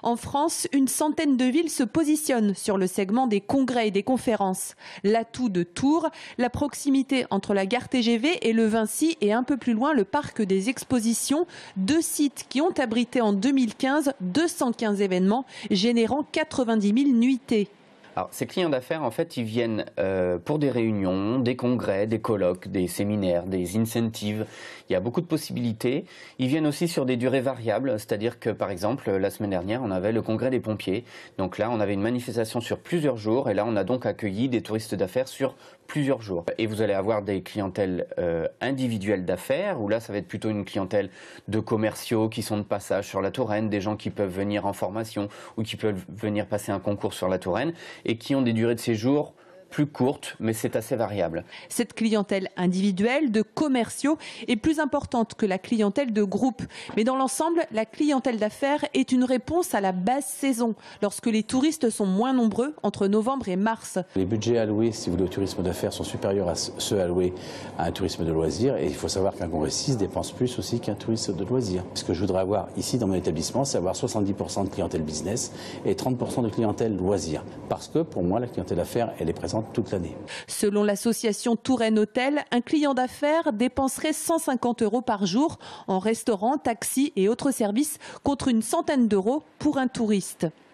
En France, une centaine de villes se positionnent sur le segment des congrès et des conférences. L'atout de Tours, la proximité entre la gare TGV et le Vinci et un peu plus loin le parc des expositions, deux sites qui ont abrité en 2015 215 événements générant 90 000 nuitées. Alors, ces clients d'affaires, en fait, ils viennent pour des réunions, des congrès, des colloques, des séminaires, des incentives. Il y a beaucoup de possibilités. Ils viennent aussi sur des durées variables, c'est-à-dire que, par exemple, la semaine dernière, on avait le congrès des pompiers. Donc là, on avait une manifestation sur plusieurs jours et là, on a donc accueilli des touristes d'affaires sur plusieurs jours. Et vous allez avoir des clientèles individuelles d'affaires, où là, ça va être plutôt une clientèle de commerciaux qui sont de passage sur la Touraine, des gens qui peuvent venir en formation ou qui peuvent venir passer un concours sur la Touraine et qui ont des durées de séjour plus courtes, mais c'est assez variable. Cette clientèle individuelle de commerciaux est plus importante que la clientèle de groupe. Mais dans l'ensemble, la clientèle d'affaires est une réponse à la basse saison, lorsque les touristes sont moins nombreux entre novembre et mars. Les budgets alloués, si vous voulez, au tourisme d'affaires sont supérieurs à ceux alloués à un tourisme de loisirs. Et il faut savoir qu'un congressiste dépense plus aussi qu'un touriste de loisirs. Ce que je voudrais avoir ici dans mon établissement, c'est avoir 70% de clientèle business et 30% de clientèle loisirs. Parce que pour moi, la clientèle affaires, elle est présente toute l'année. Selon l'association Touraine Hôtel, un client d'affaires dépenserait 150 € par jour en restaurant, taxi et autres services contre une centaine d'euros pour un touriste.